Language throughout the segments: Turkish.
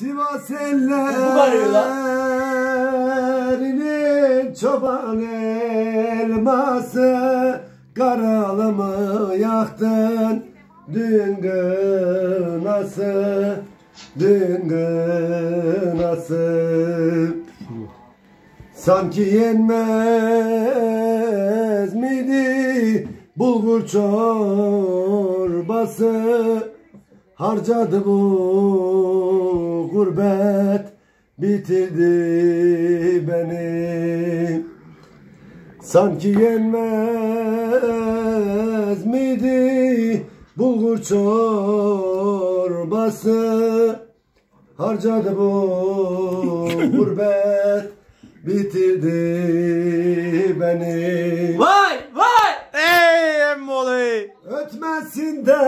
Sivas ellerinin çoban elması, karalı mı yaktın dün gınası, dün gınası. Sanki yenmez miydi bulgur çorbası, harcadı bu gurbet, bitirdi beni. Sanki yenmez miydi bulgur çorbası, harcadı bu gurbet, bitirdi beni. Vay vay! Ey emmoli! Ötmesin de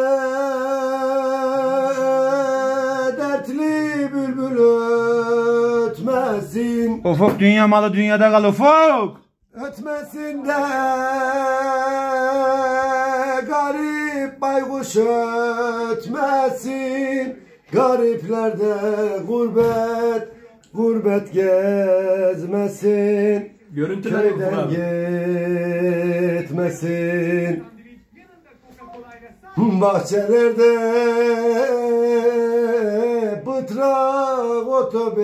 dertli bülbül ötmesin. Ufuk dünya malı dünyada kal Ufuk! Ötmesin de garip baykuş ötmesin. Gariplerde gurbet, gurbet gezmesin. Köyden gitmesin. Bahçelerde pıtrak otu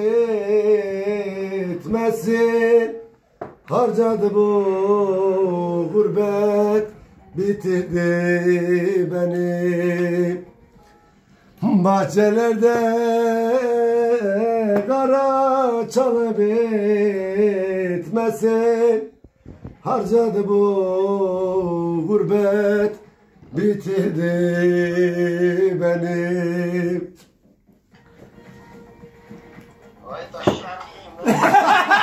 bitmesin. Harcadı bu gurbet, bitirdi beni. Bahçelerde kara çalı bitmesin. Harcadı bu gurbet, bitirdi beni.